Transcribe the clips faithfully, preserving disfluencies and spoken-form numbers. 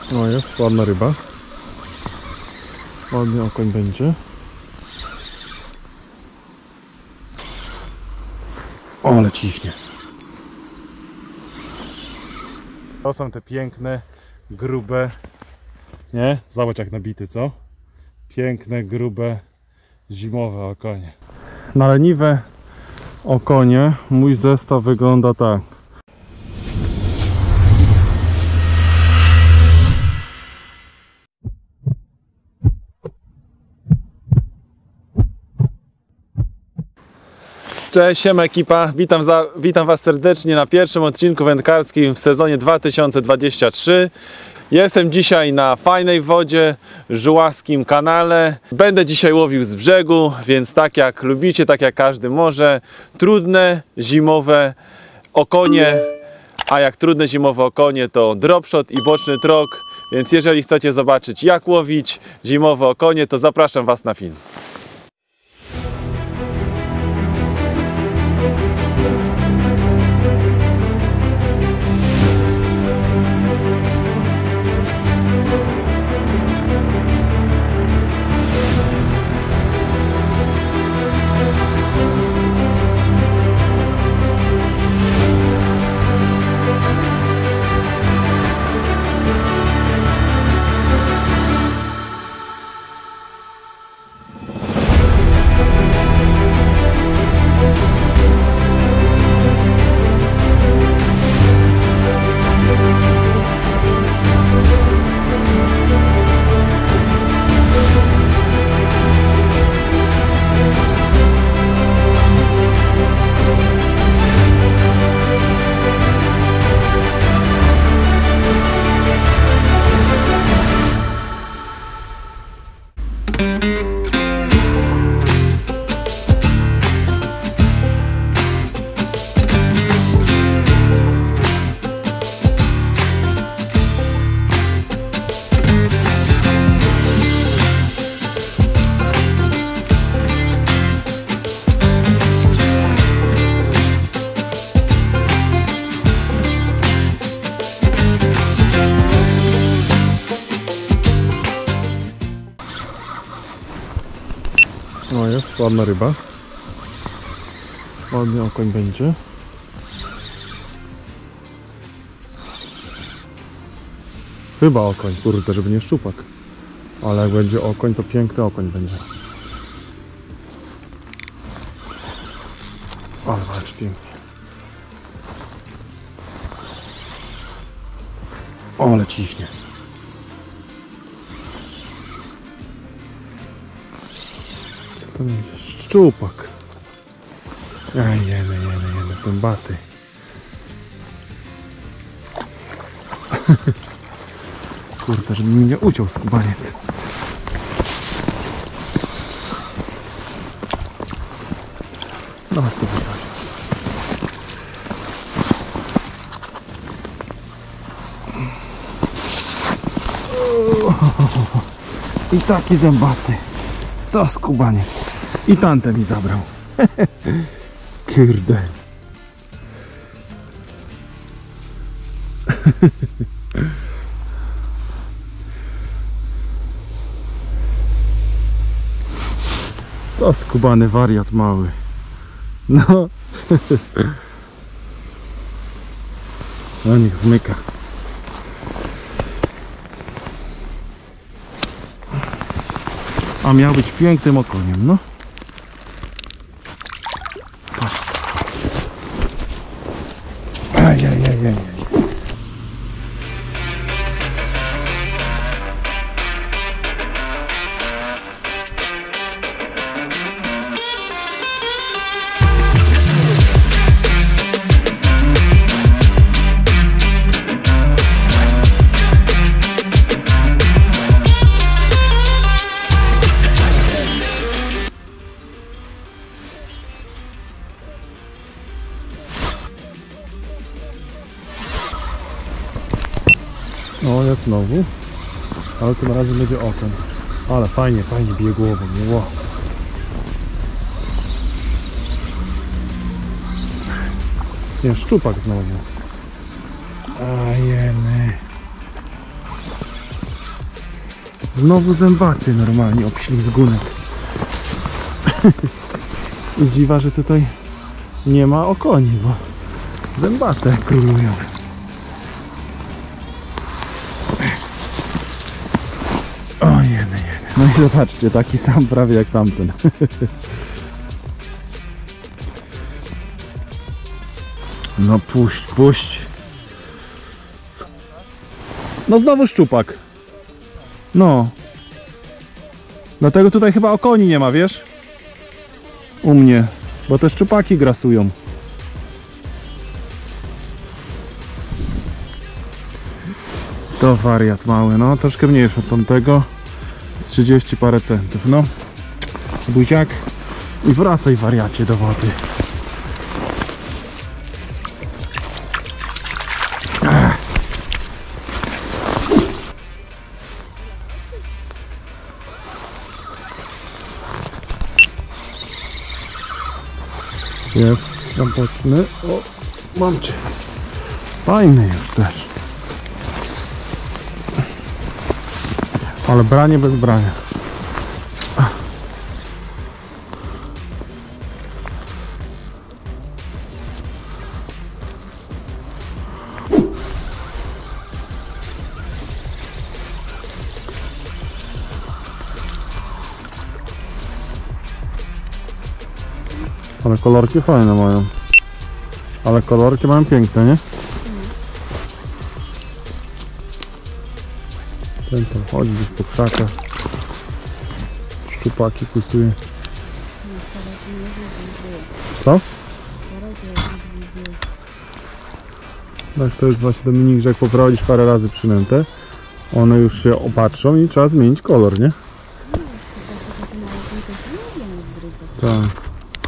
No jest, ładna ryba. Ładny okoń będzie. O, ale ciśnie. To są te piękne, grube, nie? Zobacz jak nabity, co? Piękne, grube, zimowe okonie. Na leniwe okonie mój zestaw wygląda tak. Cześć, siema ekipa, witam, za, witam Was serdecznie na pierwszym odcinku wędkarskim w sezonie dwa tysiące dwudziestym trzecim. Jestem dzisiaj na fajnej wodzie, żuławskim kanale. Będę dzisiaj łowił z brzegu, więc tak jak lubicie, tak jak każdy może. Trudne, zimowe okonie, a jak trudne zimowe okonie to dropshot i boczny trok. Więc jeżeli chcecie zobaczyć jak łowić zimowe okonie, to zapraszam Was na film. No jest, ładna ryba. Ładny okoń będzie. Chyba okoń, kurde, żeby nie szczupak. Ale jak będzie okoń, to piękny okoń będzie. Ale walcz pięknie. O, ale ciśnie. To jest szczupak. Aj, jemy, jemy, jemy, zębaty. Kurde, żeby mi nie uciął skubaniec. No, to wychodzi. I taki zębaty. To skubaniec. I tamten mi zabrał. Kurde. To skubany wariat mały. No. No niech zmyka. A miał być pięknym okoniem, no. Ajajajajaj. O, jest znowu, ale tym razem będzie okoń. Ale fajnie, fajnie bije głową, nie? Wow. Nie, szczupak znowu. A jemy. Znowu zębaty normalnie, obślizgunek. I dziwa, że tutaj nie ma okoni, bo zębate królują. O jedy, jedy. No i zobaczcie, taki sam prawie jak tamten. No puść, puść. No znowu szczupak. No. Dlatego tutaj chyba okoni nie ma, wiesz? U mnie. Bo te szczupaki grasują. To wariat mały, no troszkę mniejszy od tamtego. trzydzieści parę centów, no. Buziak. I wracaj, wariacie, do wody. Ach. Jest tam boczny. O, mam cię. Fajny już też. Ale branie bez brania. Ale kolorki fajne mają. Ale kolorki mają piękne, nie? Ten tam chodzi gdzieś po krzakach. Szczupaki kusuje. Co? Tak, to jest właśnie Dominik, że jak poprowadzisz parę razy przynętę, one już się opatrzą i trzeba zmienić kolor, nie? Tak.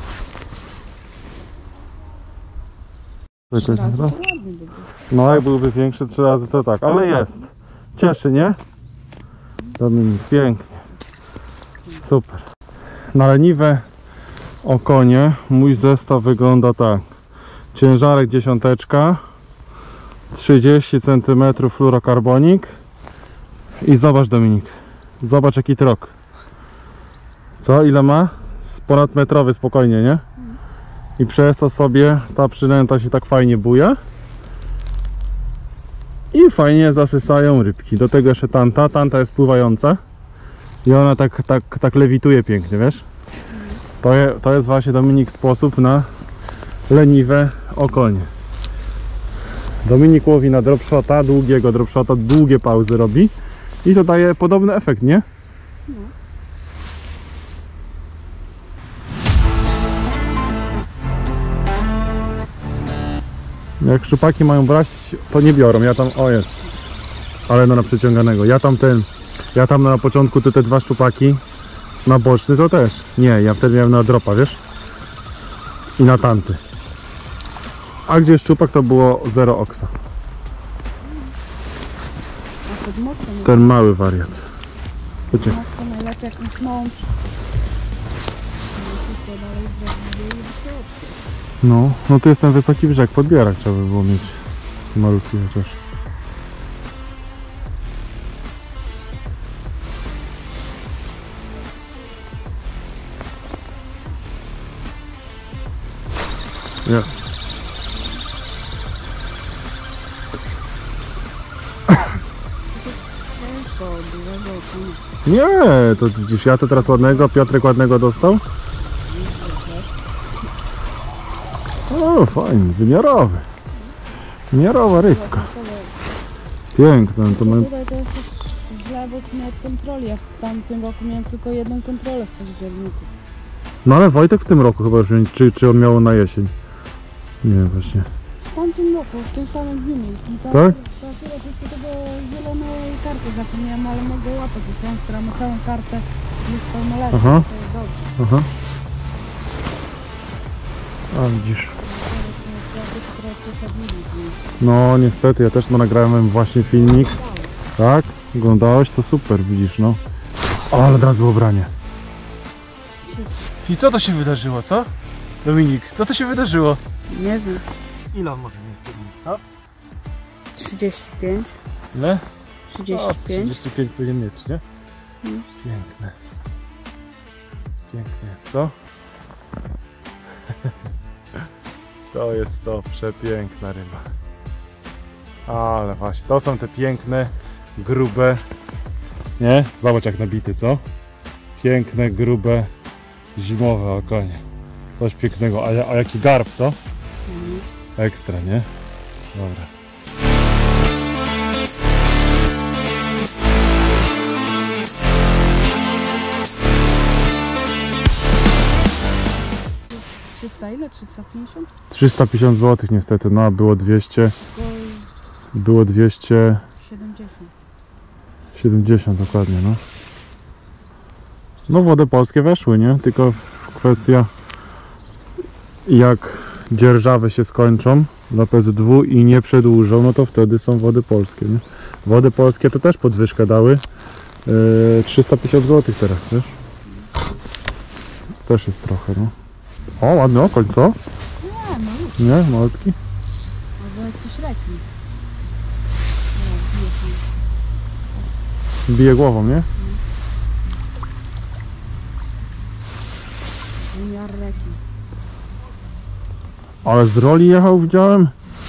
Trzy razy to ładnie by było. No jak byłby większy trzy razy to tak, ale jest. Cieszy, nie? Dominik, pięknie. Super. Na leniwe okonie mój zestaw wygląda tak. Ciężarek dziesiąteczka, trzydzieści centymetrów fluorokarbonik i zobacz, Dominik, zobacz jaki trok. Co? Ile ma? Z ponad metrowy spokojnie, nie? I przez to sobie ta przynęta się tak fajnie buja i fajnie zasysają rybki. Do tego jeszcze tanta, tanta jest pływająca i ona tak, tak, tak lewituje pięknie, wiesz? To, je, to jest właśnie, Dominik, sposób na leniwe okonie. Dominik łowi na dropshota, długiego dropshota, długie pauzy robi i to daje podobny efekt, nie? No. Jak szczupaki mają brać, to nie biorą. Ja tam, o jest, ale no na przeciąganego. Ja tam ten, ja tam na początku te, te dwa szczupaki, na boczny to też. Nie, ja wtedy miałem na dropa, wiesz? I na tanty. A gdzie szczupak to było zero oksa. A pod mocą Ten mały wariat. Wiecie. mocą najlepiej jakąś małą przy... dalej No, no tu jest ten wysoki brzeg, podbierak trzeba by było mieć. Malutki chociaż. Jest. ciężko, dużego okona. Nie, to widzisz, ja to teraz ładnego, Piotrek ładnego dostał. O, fajny, wymiarowy. Wymiarowa rybka. Piękna, to mam... Tutaj to jest też źle, bo ci miałem kontroli. Ja w tamtym roku miałem tylko jedną kontrolę w październiku. No ale Wojtek w tym roku chyba już, czy, czy on miał na jesień? Nie wiem właśnie. W tamtym roku, w tym samym dniu mieliśmy. Ta, Tak? ta akurat jeszcze tego zielonej karty zapomniałem, ale mogę łapać. Jest ją, która ma całą kartę, jest pełnoletnia. Aha. To jest dobrze. Aha. A widzisz. No niestety, ja też no, nagrałem właśnie filmik. Tak? Oglądałeś? To super, widzisz, no. O, ale teraz było branie. I co to się wydarzyło, co? Dominik, co to się wydarzyło? Nie wiem. Ile on może mieć? Co? trzydzieści pięć. Ile? trzydzieści pięć. trzydzieści pięć powinien mieć, nie? Mm. Piękne. Piękne jest, co? To jest to przepiękna ryba. Ale właśnie, to są te piękne, grube. Nie? Zobacz jak nabity, co? Piękne, grube, zimowe okonie. Coś pięknego. A, a jaki garb, co? Mm. Ekstra, nie? Dobra. trzysta ile? trzysta pięćdziesiąt? trzysta pięćdziesiąt złotych niestety, no a było dwieście, Tylko było dwieście siedemdziesiąt. siedemdziesiąt dokładnie, no. No wody polskie weszły, nie? Tylko kwestia jak dzierżawy się skończą dla P Z W i nie przedłużą, no to wtedy są wody polskie, nie? Wody polskie to też podwyżkę dały yy, trzysta pięćdziesiąt złotych teraz, wiesz? To też jest trochę, no. O, ładny okoń, co? Nie, no już. Nie? Malutki? Albo jakiś rekin. No, bije się. Bije głową, nie? Wymiar rekin. Ale z roli jechał, widziałem.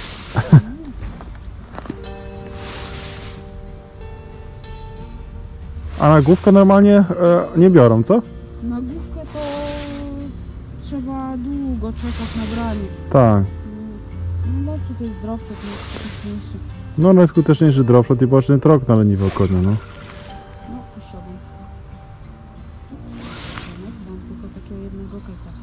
A na główkę normalnie e, nie biorą, co? Na główkę to trzeba długo czekać na branie. Tak. No lepszy to jest dropshot, to jest skuteczniejszy. No najskuteczniejszy dropshot i boczny trok na leniwe okonie, no. No puszczałbym. Mam tylko takiego jednego kajta.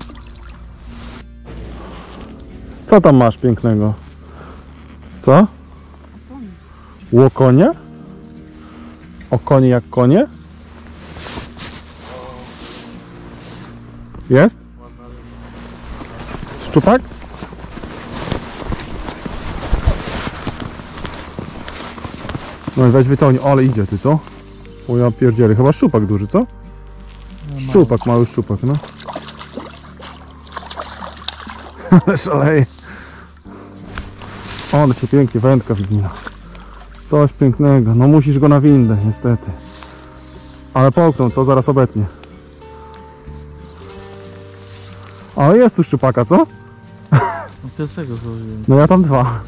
Co tam masz pięknego? Co? Konie. Łokonie? Okonie jak konie? Jest? Szczupak? No weź wyciągnij, ale idzie ty, co? O ja pierdzielę, chyba szczupak duży, co? Szczupak, mały szczupak, no. Ale szaleje. O, ale się pięknie wędka wygina. Coś pięknego, no musisz go na windę, niestety. Ale połknął, co? Zaraz obetnie. Ale jest tu szczupaka, co? No pierwszego złożyłem. No ja tam dwa.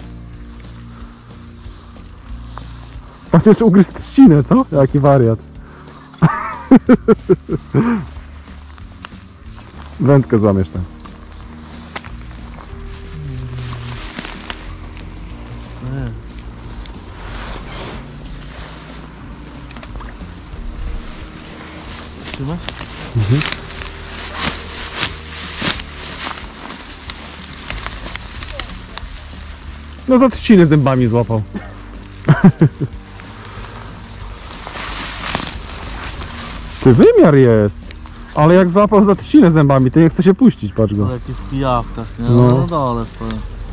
Patrz, jeszcze ugryzł trzcinę, co? Jaki wariat. Wędkę złamiesz tam. Nie. Trzymasz? Mhm. No za trzcinę zębami złapał. Ty wymiar jest. Ale jak złapał za trzcinę zębami, to nie chce się puścić, patrz go. Ale jakiś pijawka, nie? No. No, no dole stoję.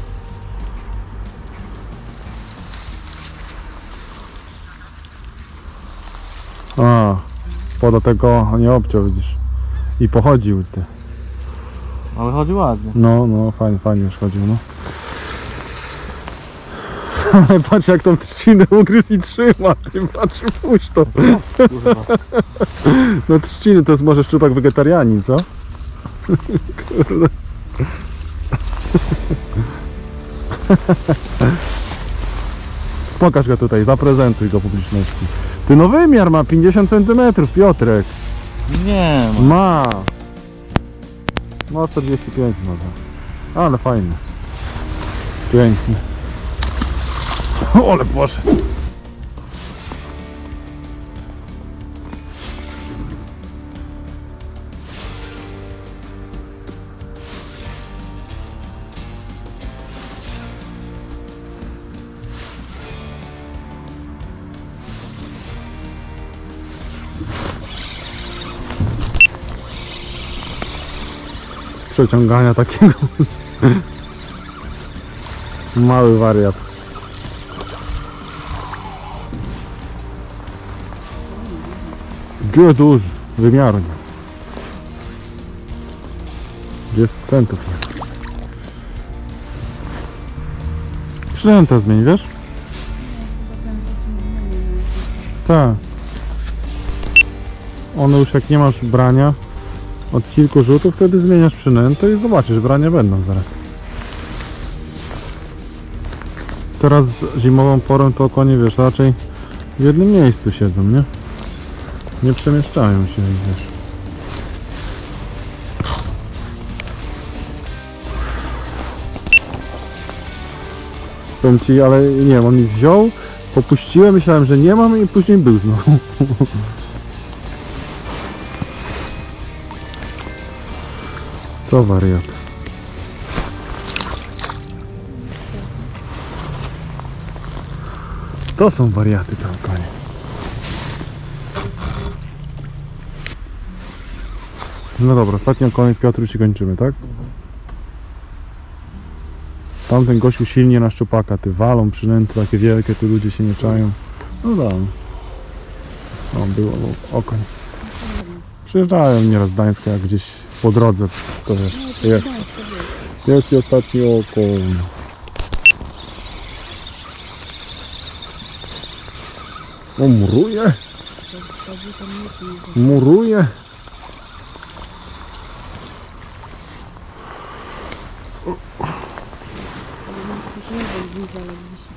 A, poda tego nie obciął, widzisz. I pochodził ty. Ale chodzi ładnie. No, no, fajnie, fajnie już chodził, no. Ale patrz jak tą trzcinę ugryzł i trzyma, ty patrz, puść to. Kurwa. No trzciny to jest może szczupak wegetarianin, co? Kurde. Pokaż go tutaj, zaprezentuj go publiczności. Ty no wymiar ma pięćdziesiąt centymetrów, Piotrek. Nie ma. Ma. Ma czterdzieści pięć może. Ale fajny. Piękny. O, ale poszedł. Z przeciągania takiego. Mały wariat. Gdzie duży, wymiaru nie. Jest centów. Przynętę zmień, wiesz? Chyba ten rzut nie zmienił. Tak. one już jak nie masz brania od kilku rzutów, wtedy zmieniasz przynętę i zobaczysz, brania będą zaraz. Teraz zimową porą to konie, wiesz, raczej w jednym miejscu siedzą, nie? Nie przemieszczają się, wiesz. Powiem ci, ale nie wiem, on mi wziął, popuściłem, myślałem, że nie mam i później był znowu. To wariat. To są wariaty tam konie. No dobra, ostatnią koniec Piotruś i kończymy, tak? Tamten gościu silnie na szczupaka, ty walą przynęty takie wielkie, tu ludzie się nie czają. No dam. No było okoń. Przyjeżdżają nieraz z Gdańska, jak gdzieś po drodze, to wiesz, jest. Jest i ostatni okoń. O, muruje. Muruje. Nie wiem, wisi.